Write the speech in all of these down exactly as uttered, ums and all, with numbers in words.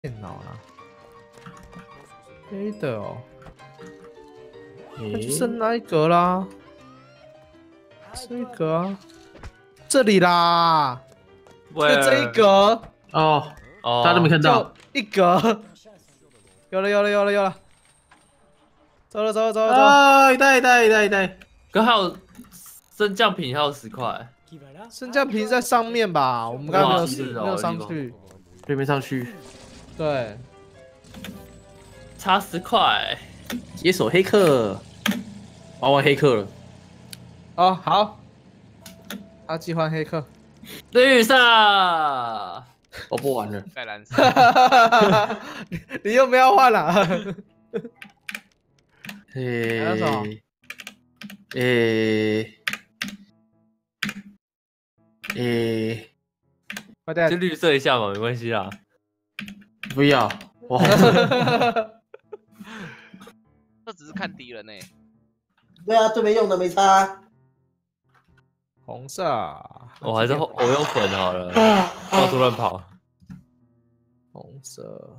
电脑啦，黑的哦，那就剩那一格啦，这一格啊，这里啦，就这一格哦哦，大家都没看到， 就一格，有了有了有了有了，走了走了走了走了， 啊，一袋一袋一袋一袋， 刚还有升降品还有十块， 升降屏在上面吧，我们刚刚没有没有上去， 对，没上去， 对。 差十块， 解锁黑客，我玩黑客了。 哦，好，他喜欢黑客， 绿色， 我不玩了。 盖蓝色， 你你又没有换了？ 诶诶诶， 快点， 就绿色一下嘛，没关系啦。 不要，我好这只是看敌人呢、欸。 对啊，最没用的没差。 红色， 我还是我用粉好了，到处乱跑。 红色，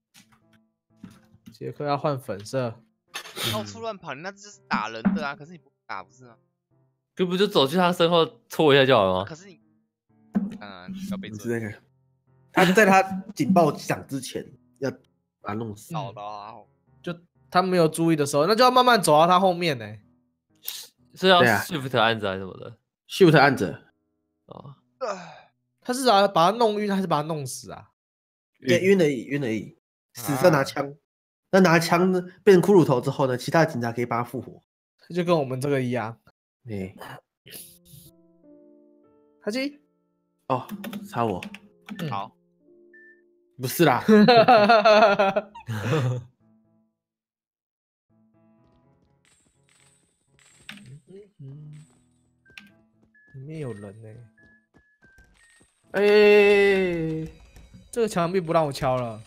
杰克要换粉色， 到处乱跑，你那就是打人的啊！可是你不打不是吗？ 就不就走去他身后戳一下就好了吗？ 可是你，嗯，要被追那个，他在他警报响之前要把他弄死。 扫到啊！ 就他没有注意的时候，那就要慢慢走到他后面呢。 是要对啊 shift 按着还是什么的？ ，Shift 按着， 哦， 他是要把他弄晕还是把他弄死啊？ 晕晕而已，晕而已。死色拿枪，那拿枪呢变成骷髅头之后呢，其他警察可以把他复活。 就跟我们这个一样。 哎， 哈基， 哦，插我， 好， 不是啦， 里面有人呢。 哎， 这个墙壁不让我敲了。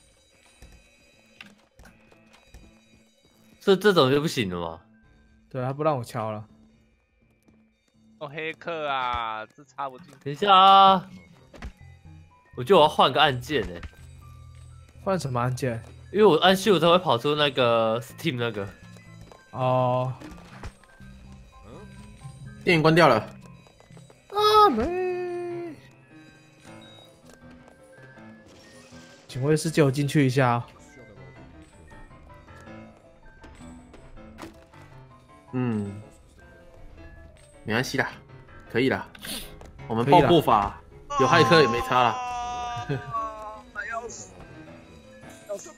这这种就不行了吗？ 对，他不让我敲了。 哦，黑客啊，这插不进。 等一下啊，我觉得我要换个按键诶， 换什么按键？ 因为我按 shift 它会跑出那个 Steam 那个。 哦， 电源关掉了， 啊没。请问是借我进去一下啊？ 嗯，没关系啦，可以啦，我们可以啦爆破法有骇客也没差啦。 要死！要死！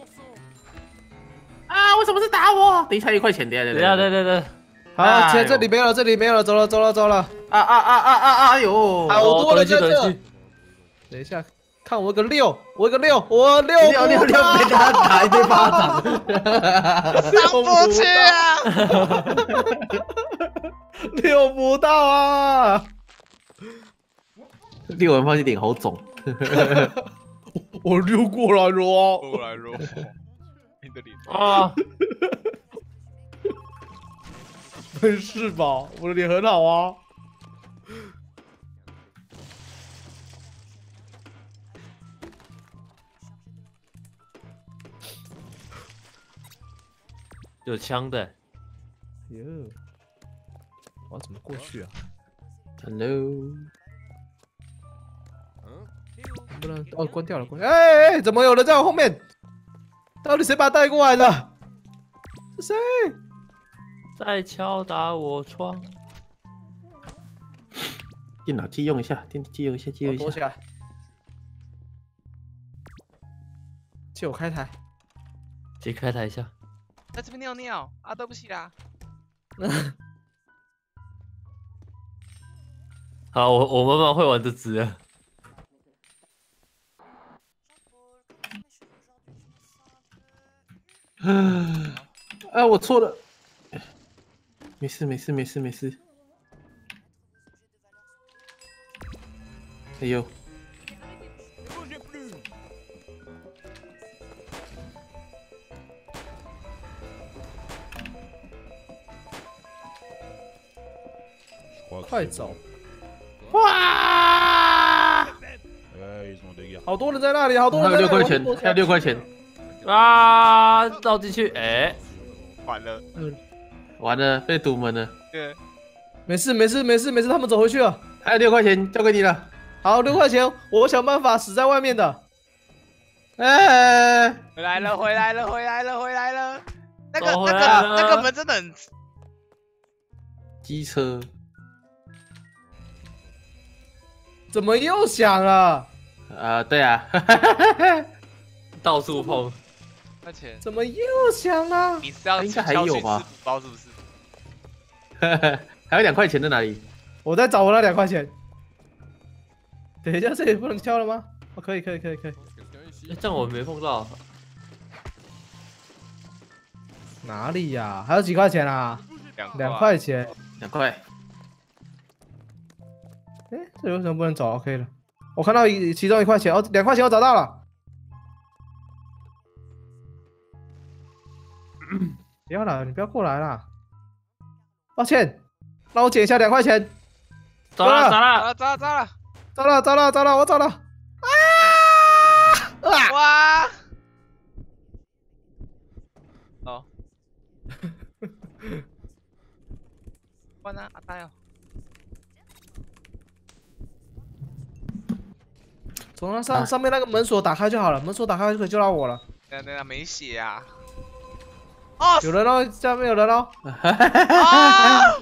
啊，为什么是打我？等一下一块钱，等一下等一下，等等等， 好， 哎呦这这里没有了，这里没有了，走了，走了，走了。 啊啊啊啊啊啊！哎呦， 好多人在等这。 去， 等一下，看我个六，我个六，我六六六六被他打一堆巴掌， 上不去啊！ 六不到啊！ 六人发现脸好肿。 我溜过来了啊！ 过来喽，你的脸啊， 没事吧？我的脸很好啊。 有枪的， 哟，我要怎么过去啊？ Hello， 不能哦，关掉了，关掉。哎哎哎，怎么有人在我后面？到底谁把他带过来的？是谁？ 在敲打我窗。 电脑借用一下，电借用一下，借用一下。 躲起来。借我开台。 先开台一下。 在这边尿尿啊！对不起啦， 好，我我慢慢会玩这只了。 啊，我错了。没事，没事，没事，没事。哎呦， 快走！ 哇！ Ouais, ils ont des garçons. 好多人在那里，好多还人在那里。 有六块钱，还有六块钱， 啊，绕进去，哎， 完了， 完了，被堵门了。 对， 没事没事没事没事，他们走回去了。 还有六块钱，交给你了。 好，六块钱，我想办法死在外面的。 哎， 回来了，回来了，回来了，回来了。那个走回那来了个那个门真的很， 机车， 怎么又响了？ 啊，对啊， 到处碰， 而且怎么又响了？ 你是要应该还有吧吃补包是不是？ 还有两块钱在哪里？ 我在找我那两块钱。等一下，这里不能敲了吗？哦，可以可以可以可以。 哎这样我没碰到。 哪里呀、还有几块钱啊？ 两两块钱。 两块。 哎，这里为什么不能走 ？OK 了，我看到一其中一块钱，哦，两块钱我找到了。不要了，你不要过来啦！抱歉，让我捡一下两块钱。 走了走糟了， 了糟了糟了！ 找了找了找了，我找了。啊！啊！ 哇！哦，关啊，阿呆哦。 从那上、 啊上面那个门锁打开就好了，门锁打开就可以救到我了。 等等等，没血啊！哦， 有人哦，下面有人哦。 啊！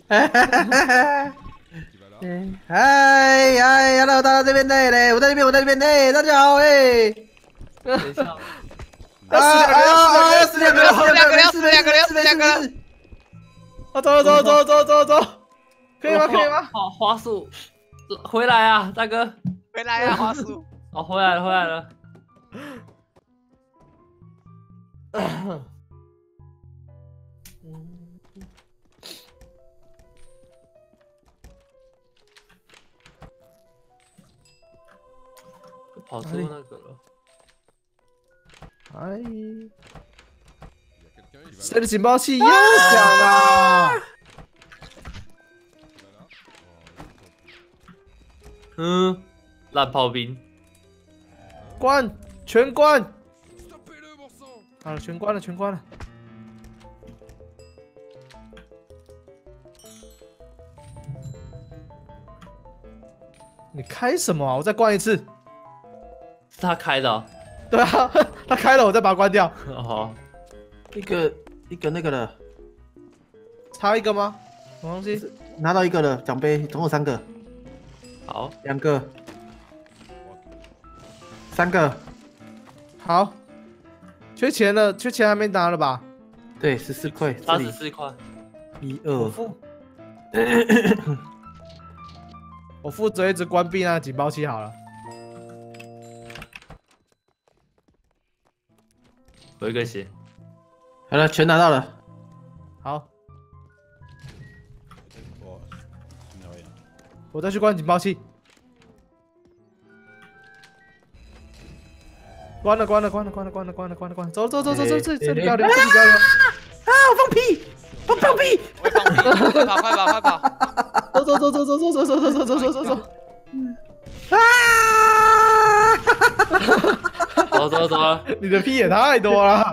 嗨嗨，hello，大家这边对嘞，我在这边，我在这边对，大家好哎。 等一下， 要死两个，要死两个， 要死两个， 要死两个要死两个要死两个啊，走了走了走了走了走了走，可以吗？可以吗？ 好，花束，回来啊，大哥。 回来啊，花束！ 哦，回来了，回来了。跑出那个了。 哎，谁的警报器又响了？ 嗯，烂炮兵。 关，全关。好了，全关了，全关了。你开什么啊？我再关一次。 是他开的、哦。 对啊，他开了，我再把它关掉。 哦， 一个一个那个了， 差一个吗？什么东西？ 拿到一个了，奖杯总共三个， 好， 两个，三个， 好，缺钱了，缺钱还没拿了吧？ 对，十四块，这八十里四块。 一二， 我负，我负责一直关闭那个警报器好了。 有一个血。 好了，全拿到了。 好，我再去关警报器。关了，关了，关了，关了，关了，关了，关了，关了，走走走走走，这这里不要留，这里不要留。 啊！放屁！放放屁！ 我放屁！快跑快跑快跑！ 走走走走走走走走走走走走走。 啊！ 走走走了。 你的屁也太多了。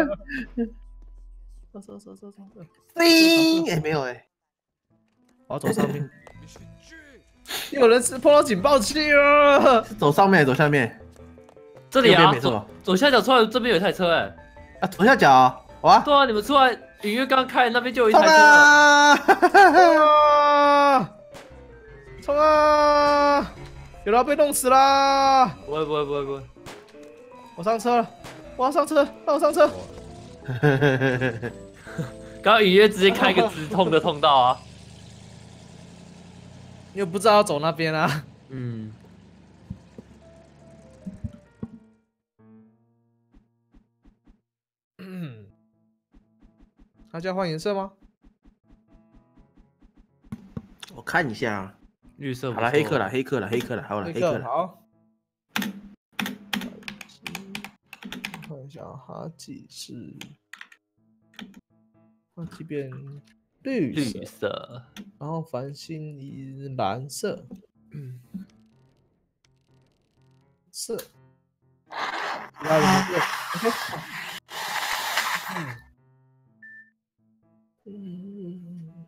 走走走走走走。 叮！哎，没有哎， 我要走上面。有人是碰到警报器了。 是走上面还是走下面？ 这里啊， 右边没错左左下角出来，这边有一台车哎。 啊，左下角，哇！ 对啊，你们出来，隐约刚开那边就有一冲台车了。 啊！ 啊！冲啊！有人要被弄死啦！ 不会不会不会不会。 我上车了，我要上车，让我上车。 刚刚隐约直接开一个直通的通道啊。 因为不知道要走那边啊。 嗯。 嗯，他就要换颜色吗？ 我看一下， 绿色不错。 好了，黑客了，黑客了，黑客了，好了，黑客了。 好。看一下哈基是，哈基变绿色， 绿色， 然后繁星以蓝色。嗯， 是。要零六 ，OK。嗯。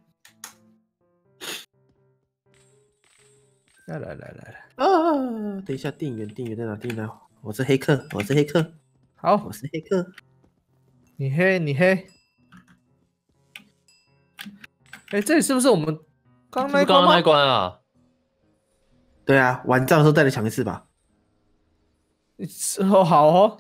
来来来来来啊！等一下，电源电源在哪？电源在哪？我是黑客，我是黑客， 好， 我是黑客。 你黑你黑。哎，这里是不是我们刚是不是刚刚那一关啊？ 对啊，玩仗的时候再来抢一次吧。 哦，好哦。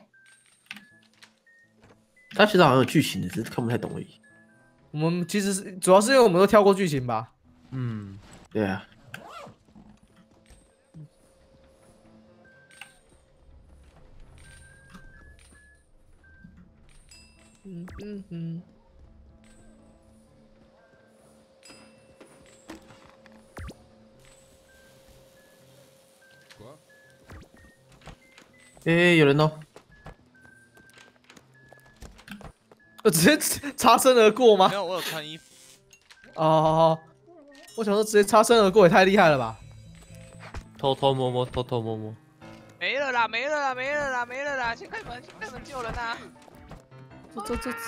它其实好像有剧情的，只是看不太懂而已。 我们其实是主要是因为我们都跳过剧情吧。 嗯， 对啊。 嗯嗯嗯。 哎、欸，有人哦！ 我直接擦身而过吗？ 没有，我有穿衣服。 哦，我想说直接擦身而过也太厉害了吧！ 偷偷摸摸，偷偷摸摸。 没了啦，没了啦，没了啦，没了啦！先开门，先开门救人啊！ 这这这。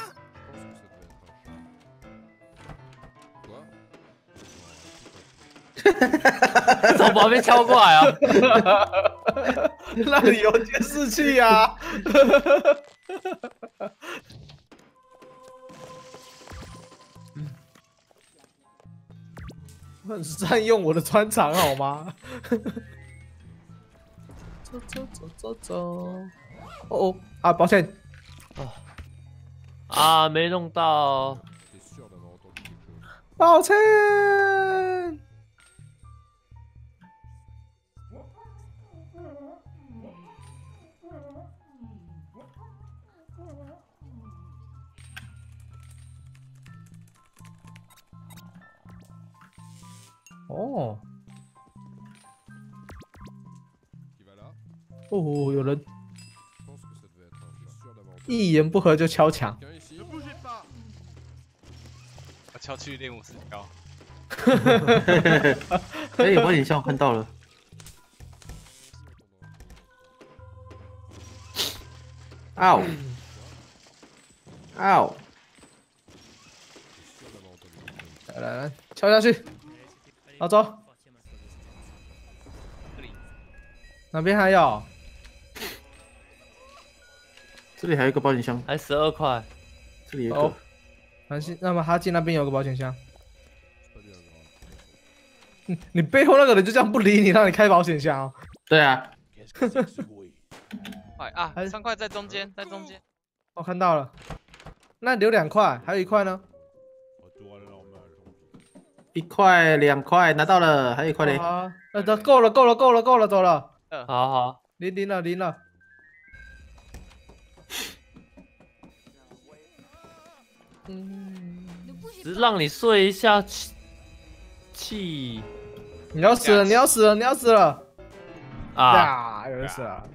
从旁边敲过来啊！ 那里有监视器啊！很善用我的专长好吗？走走走走走。哦哦啊，抱歉。 啊啊，没弄到。 抱歉。哦，哦，有人一言不合就敲墙。 我敲去练武士高。 哎、欸，我眼像我看到了。嗷！嗷！ 来来来，敲下去。好，走。哪边还有？ 这里还有一个保险箱， 还十二块。 这里有一个。 哦，韩信，那么哈进那边有个保险箱。嗯，你背后那个人就这样不理你，让你开保险箱、哦。 对啊。 快啊！三块在中间，在中间。 我、哦、看到了。那留两块，还有一块呢。 一块两块拿到了，还有一块嘞。 啊，那得够了，够了，够了，够了，走了。 嗯， 好好。 零零了，零了。嗯， 只是让你睡一下气。气。 你要死了，你要死了，你要死了。 啊！ 呀，有人死了。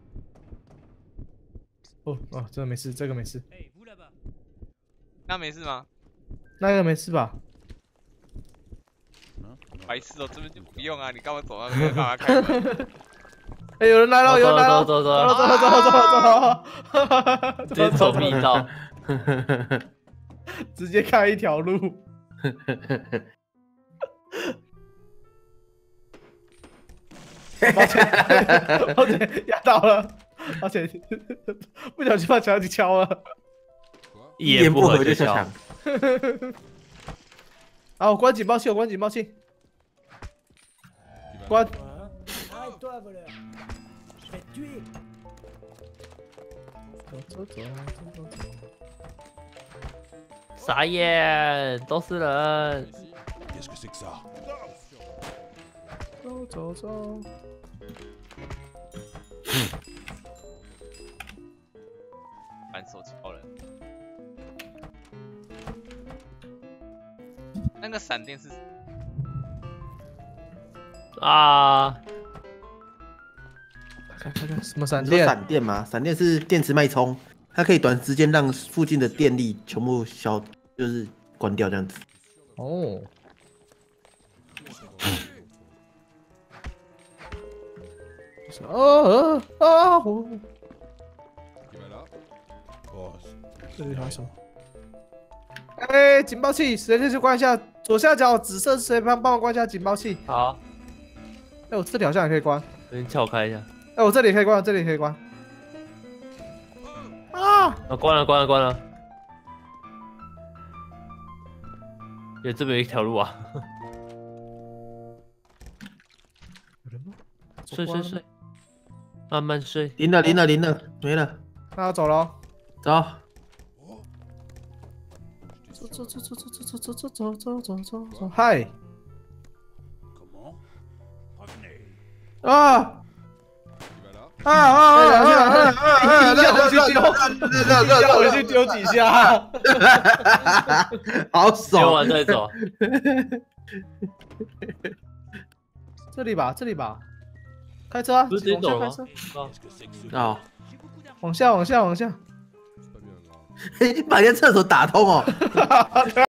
哦哦，这个没事，这个没事。 那没事吗？ 那个没事吧？ 白痴哦，这边就不用啊！你干嘛走那边？干嘛开门？ 哎，有人来了，有人来了！ 走走走走走走走走走！ 直接走密道， 直接开一条路。抱歉，抱歉，压到了，抱歉，不小心把墙给敲了。 一言不合就敲。 啊！我关警报器，我关警报器。关。走走走走走走。 傻眼，都是人。 走走走。 反手敲人。那个闪电是啊！ 看看看什么闪电？ 闪电吗？闪电是电池脉冲，它可以短时间让附近的电力全部消，就是关掉这样子。 是哦哦啊！我这里还有什么？哎，警报器，谁先去关一下？左下角紫色谁帮帮我关一下警报器？ 好， 哎，我这里好像也可以关。 先撬开一下。 哎，我这里也可以关，这里也可以关。啊！ 啊，关了，关了，关了。也这边有一条路啊。 有人吗？ 睡睡睡，慢慢睡。 零了零了零了，没了， 那要走了。 走。 走走走走走走走走走走走走走，嗨！啊！啊啊啊啊啊！要回去丢，要回去丢几下， 好丢爽！ 完再走。 这里吧，这里吧，开车啊！ 不是直接走了吗？ 哦， 往下，往下，往下。 把人家厕所打通哦。